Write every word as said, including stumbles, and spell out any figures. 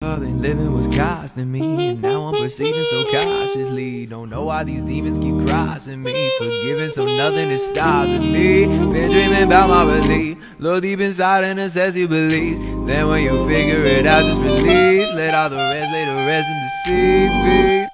all they living was costing me, and now I'm proceeding so cautiously. Don't know why these demons keep crossing me, forgiving so nothing is stopping me. Been dreaming about my relief, look deep inside and it says you believe. Then when you figure it out, just release. Let all the rest, lay the rest in the seas, peace.